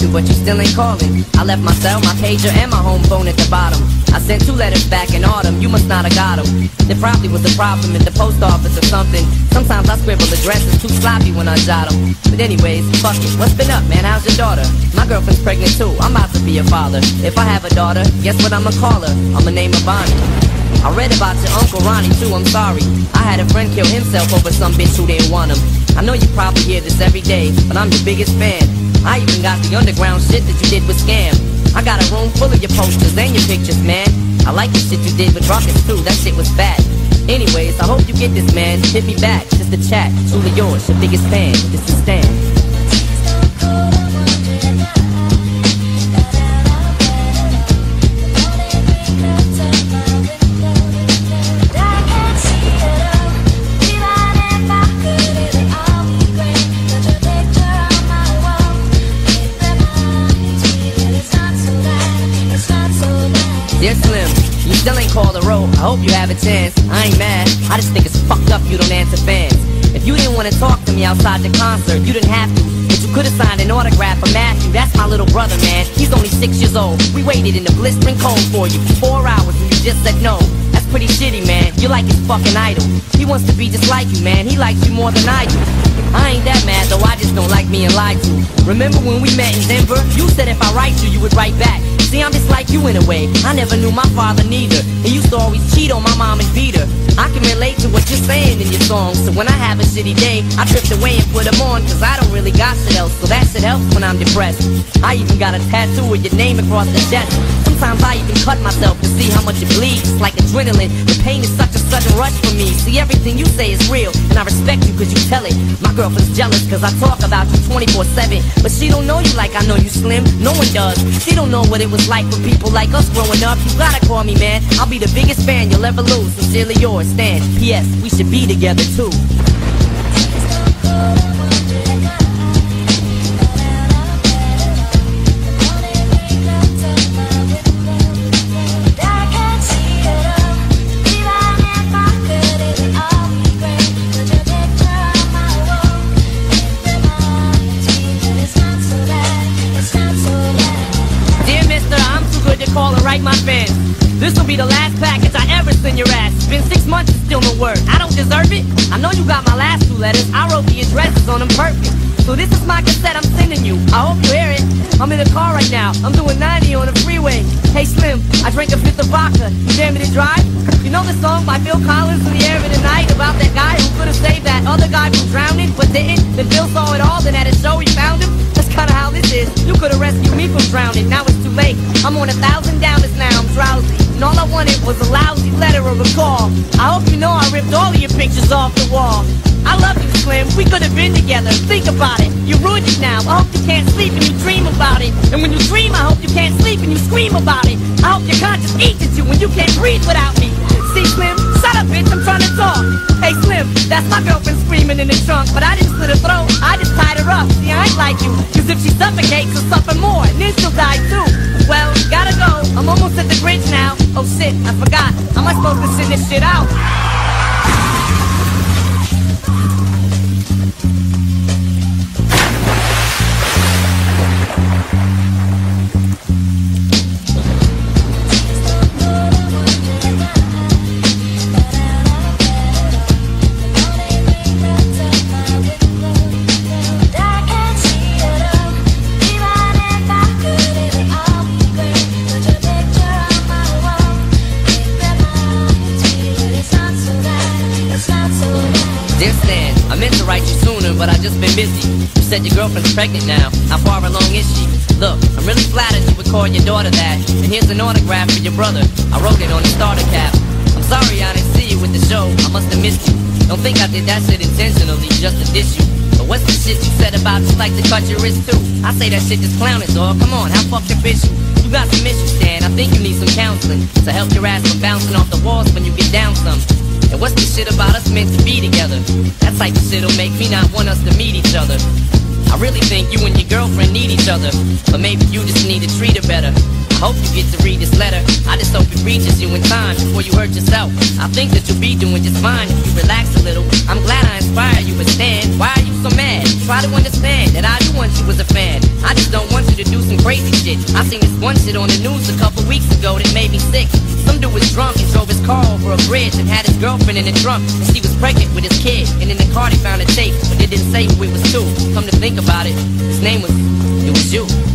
to, but you still ain't calling. I left my cell, my pager, and my home phone at the bottom. I sent 2 letters back in autumn, you must not have got them. There probably was a problem at the post office or something. Sometimes I scribble addresses too sloppy when I jot them. But anyways, fuck it, what's been up, man? How's your daughter? My girlfriend's pregnant too, I'm about to be a father. If I have a daughter, guess what I'ma call her? I'ma name her Bonnie. I read about your Uncle Ronnie too, I'm sorry. I had a friend kill himself over some bitch who didn't want him. I know you probably hear this every day, but I'm your biggest fan. I even got the underground shit that you did with Scam. I got a room full of your posters and your pictures, man. I like the shit you did with Rockets too, that shit was fat. Anyways, I hope you get this, man. Hit me back, just a chat. Truly yours, your biggest fan. This is Stan. Dear Slim, you still ain't called a road. I hope you have a chance. I ain't mad, I just think it's fucked up you don't answer fans. If you didn't want to talk to me outside the concert, you didn't have to. But you could've signed an autograph for Matthew. That's my little brother, man. He's only 6 years old. We waited in the blistering cold for you for 4 hours and you just said no. That's pretty shitty, man. You're like his fucking idol. He wants to be just like you, man. He likes you more than I do. I ain't that mad, though I just don't like being lied to. Remember when we met in Denver? You said if I write you, you would write back. See, I'm just like you in a way. I never knew my father neither. He used to always cheat on my mom and beat her. I can relate to what you're saying in your songs. So when I have a shitty day, I drift away and put them on. Cause I don't really got shit else. So that shit helps when I'm depressed. I even got a tattoo with your name across the chest. Sometimes I even cut myself to see how much it bleeds. It's like adrenaline. The pain is such a sudden rush for me. See, everything you say is real, and I respect you cause you tell it. My girlfriend's jealous cause I talk about you 24/7. But she don't know you like I know you, Slim. No one does. She don't know what it was like for people like us growing up. You gotta call me, man. I'll be the biggest fan you'll ever lose. Sincerely yours, Stan. P.S. We should be together too. Call and write my fans. This'll be the last package I ever send your ass. It's been 6 months and still no word. I don't deserve it. I know you got my last 2 letters. I wrote the addresses on them perfect. So this is my cassette I'm sending you. I hope you hear it. I'm in the car right now. I'm doing 90 on the freeway. Hey Slim, I drank a 5th of vodka. You dare me to drive? You know the song by Phil Collins, In the Air of the Night, about that guy who could've saved that other guy from drowning, but didn't? Then Phil saw it all, then at a show he found him. That's kinda how this is. You could've rescued me from drowning. Now it's too late. I'm on 1,000 downers now. I'm drowsy. And all I wanted was a lousy letter or a call. I hope you know I ripped all of your pictures off the wall. I love you, Slim. We could have been together. Think about it. You ruined it now. I hope you can't sleep and you dream about it. And when you dream, I hope you can't sleep and you scream about it. I hope your conscience eats at you when you can't breathe without me. See, Slim? Shut up, bitch. I'm trying to talk. Hey, Slim. That's my girlfriend screaming in the trunk. But I didn't slit her throat. I just tied her up. See, I ain't like you. Cause if she suffocates, she'll suffer more. And then she'll die too. Well, gotta go. I'm almost at the bridge now. Oh shit, I forgot. How am I supposed to send this shit out? Dear Stan, I meant to write you sooner, but I just been busy. You said your girlfriend's pregnant now. How far along is she? Look, I'm really flattered you would call your daughter that. And here's an autograph for your brother. I wrote it on the starter cap. I'm sorry I didn't see you with the show. I must have missed you. Don't think I did that shit intentionally just to diss you. But what's the shit you said about you like to cut your wrist too? I say that shit just clowning, dog. Come on, how fucked your bitch you? You got some issues, Stan. I think you need some counseling to help your ass from bouncing off the walls when you get down some. And what's the shit about us meant to be together? That type of shit'll make me not want us to meet each other. I really think you and your girlfriend need each each other. But maybe you just need to treat her better. I hope you get to read this letter. I just hope it reaches you in time before you hurt yourself. I think that you'll be doing just fine if you relax a little. I'm glad I inspired you, but Stan, why are you so mad? Try to understand that I do want you as a fan. I just don't want you to do some crazy shit. I seen this one shit on the news a couple weeks ago that made me sick. Some dude was drunk and drove his car over a bridge and had his girlfriend in the trunk, and she was pregnant with his kid. And in the car they found a tape, but they didn't say who it was to. Come to think about it, his name was, it was you.